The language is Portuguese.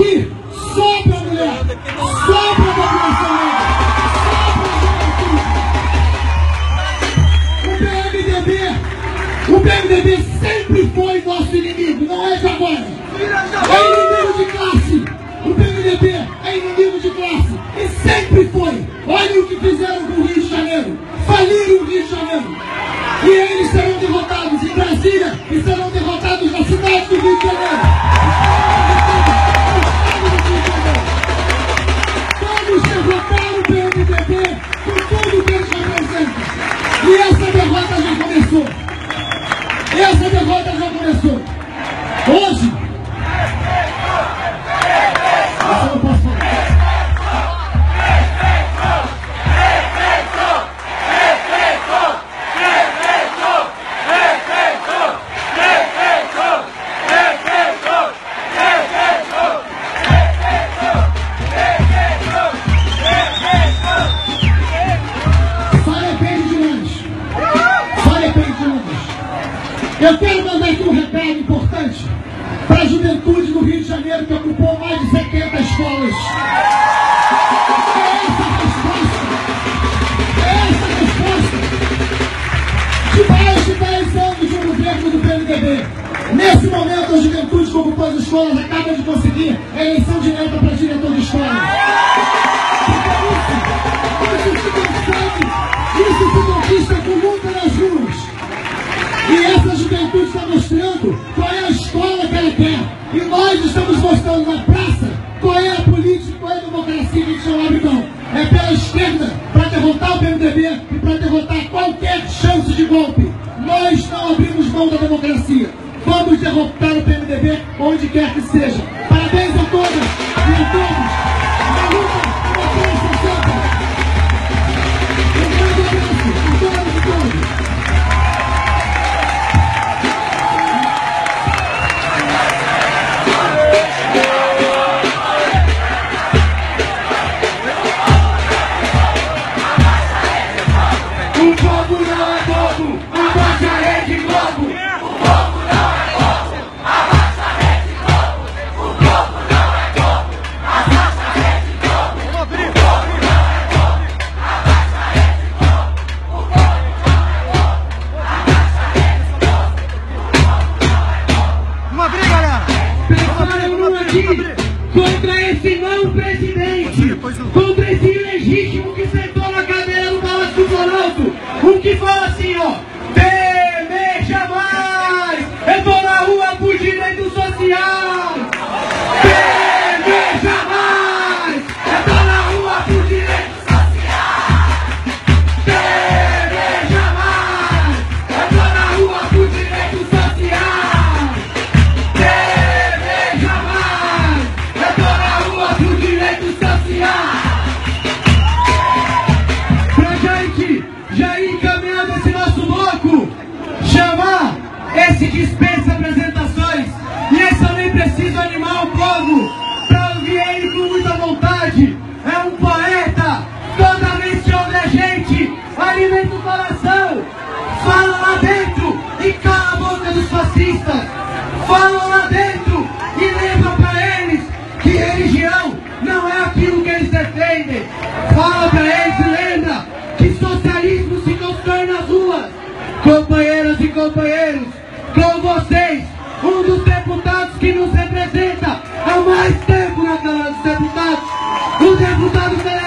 aqui só pra mulher, só pra população negra, só pra juventude. O PMDB sempre foi nosso inimigo, não é de agora. É inimigo de classe. O PMDB é inimigo de classe e sempre foi. Olha o que fizeram com o Rio de Janeiro. Faliram o Rio de Janeiro. E eles serão derrotados em Brasília e serão derrotados na cidade do Rio de Janeiro. Vamos derrotar o PMDB com tudo que eles representam. E essa derrota já começou. Essa derrota já começou. Hoje, eu não posso falar. Eu quero mandar aqui um recado importante para a juventude do Rio de Janeiro que ocupou mais de 70 escolas. É essa a resposta de mais de 10 anos de um governo do PMDB. Nesse momento, a juventude que ocupou as escolas acaba de conseguir a eleição direta para diretor de escola. Isso se conquista com luta nas ruas. E essa juventude está mostrando qual é a escola que ela quer. E nós estamos mostrando na praça qual é a política, qual é a democracia que a gente não abre mão. É pela esquerda para derrotar o PMDB e para derrotar qualquer chance de golpe. Nós não abrimos mão da democracia. Vamos derrotar o PMDB onde quer que seja. Parabéns a todas e a todos. Na luta, democracia sempre. Um grande abraço a todas e todos. Contra esse não presidente, contra esse ilegítimo que sentou na cadeira do Palácio do Planalto, um que fala assim, ó, temer jamais, eu tô na rua por direito social, temer jamais, eu tô na rua por direito social, temer jamais, eu tô na rua por direito social, temer jamais, eu tô na rua por direito social. Pra gente já ir encaminhando esse nosso bloco, chamar esse que dispensa apresentações, e esse também precisa animar o povo pra ouvir ele com muita vontade. É um poeta, toda vez que ouve a gente, alimenta o coração, fala lá dentro e cala a boca dos fascistas, fala lá dentro e lembra pra eles que religião não é aquilo que eles defendem, fala pra eles e lembra que socialismo se constrói nas ruas. Companheiras e companheiros, com vocês, um dos deputados que nos representa há mais tempo na Câmara dos Deputados, o deputado federal